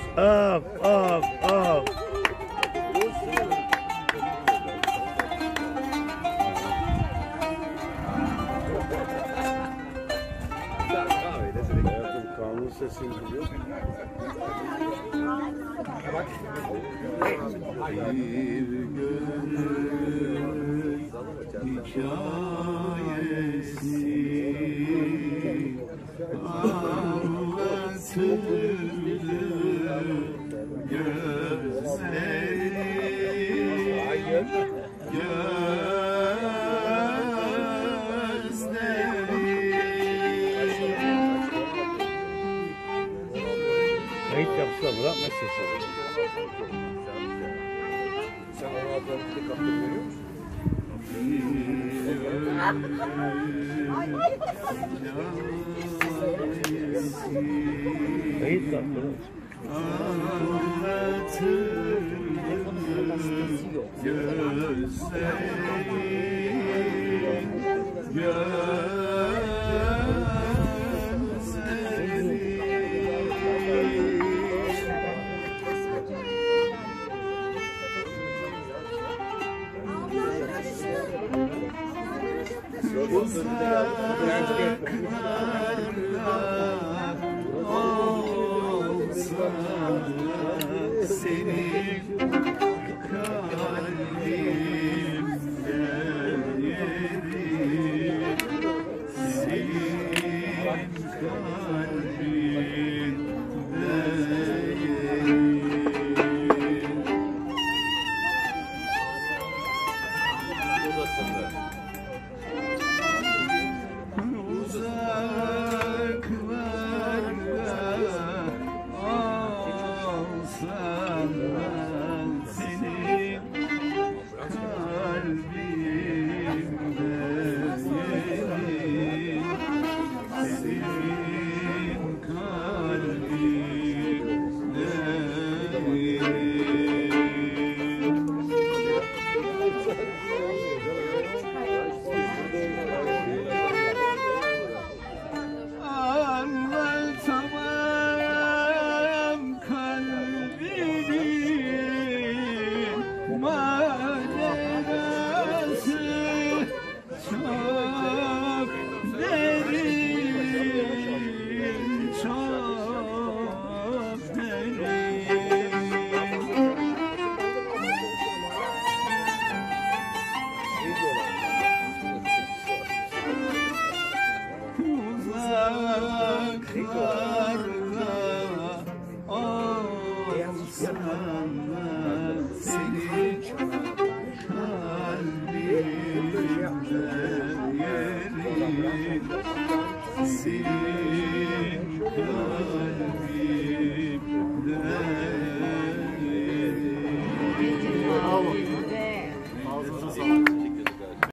Of, of, of. Hayatım kanun sesini duyuyor. Bir gönül hikayesi anlatır Kayıt yapsa bırakma sesi. Sen onu Atlantik'te kaptır görüyor musun? Kayıt yaptı. Senin kalbimde yerim, senin kalbimde yerim. Uzaklarda olsam ben senin kalbimde yerim, senin kalbimde yerim. Anlatamam kalbinin macerası çok derin, çok derin. Uzaklarda olsam senin kalbimde yerim, senin kalbimde